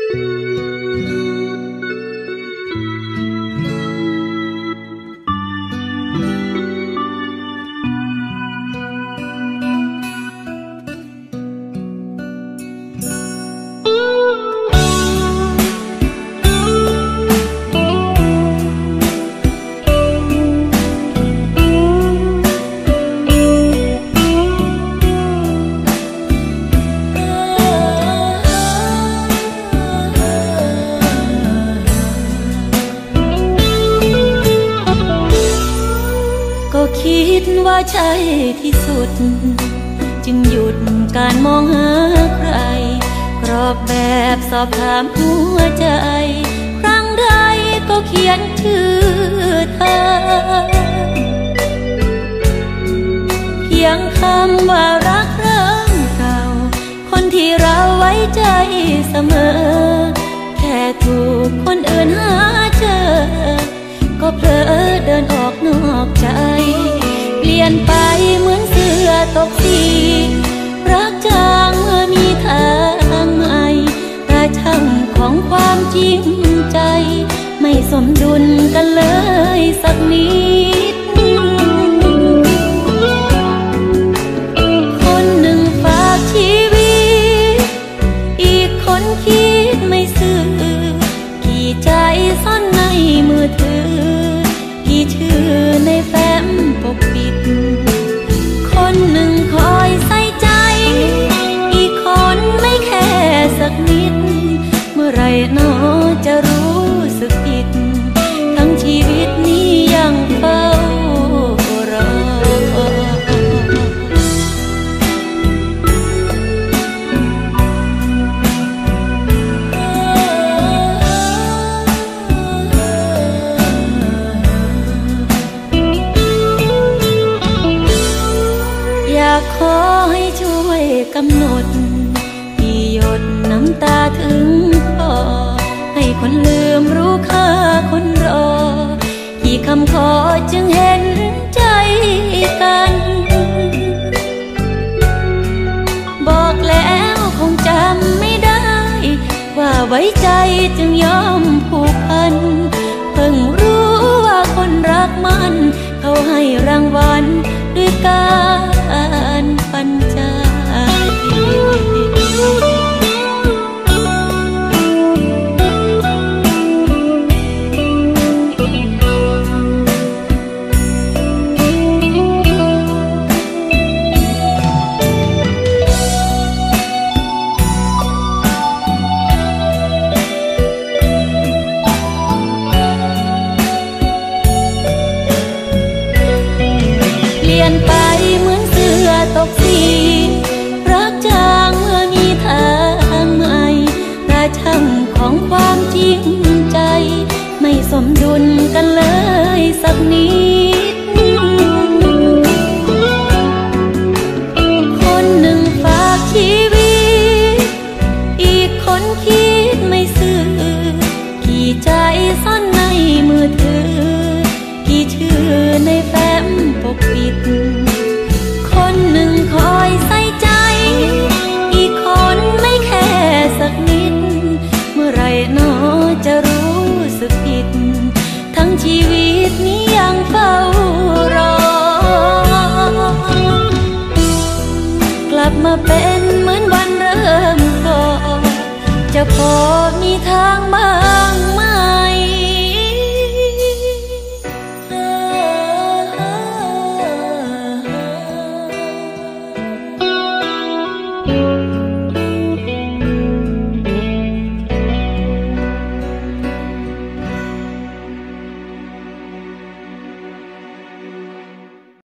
คิดว่าใช่ที่สุดจึงหยุดการมองหาใครกรอกแบบสอบถามหัวใจครั้งใดก็เขียนชื่อเธอเพียงคำว่ารักเริ่มเก่าคนที่เราไว้ใจเสมอแค่ถูกคนอื่นหาเจอก็เผลอเดินออกนอกใจเปลี่ยนไปเหมือนเสื้อตกสีรักจางเมื่อมีทางใหม่แต่ช่างของความจริงใจไม่สมดุลกันเลยสักนิดคนหนึ่งฝากชีวิตอีกคนคิดไม่ซื่อกี่ใจซ่อนในมือถือกี่ชื่อในแฟ้มปกปิดคนหนึ่งคอยใส่ใจอีกคนไม่แค่สักนิดเมื่อไรหนอจะรู้สึกผิดทั้งชีวิตนี้ยังเฝ้ารออยากขอให้ช่วยกำหนดที่หยดน้ำตาถึงคอให้คนลืมรู้ค่าคนรอกี่คำขอจึงเห็นใจกันบอกแล้วคงจำไม่ได้ว่าไว้ใจจึงยอมผูกพันเพิ่งรู้ว่าคนรักมันเขาให้รางวัลด้วยการปันใจเปลี่ยนไปเหมือนเสื้อตกสีรักจางเมื่อมีทางใหม่แต่ช่างของความจริงใจไม่สมดุลกันเลยสักนิดคนหนึ่งฝากชีวิตอีกคนคิดไม่ซื่อกี่ใจซ่อนในมือถือกี่ชื่อในแฟ้มปกปิดคนหนึ่งคอยใส่ใจอีกคนไม่แค่สักนิดเมื่อไรหนอจะรู้สึกผิดทั้งชีวิตนี้ยังเฝ้ารอกลับมาเป็นเหมือนวันเริ่มก่อนจะพอมีทางบ้า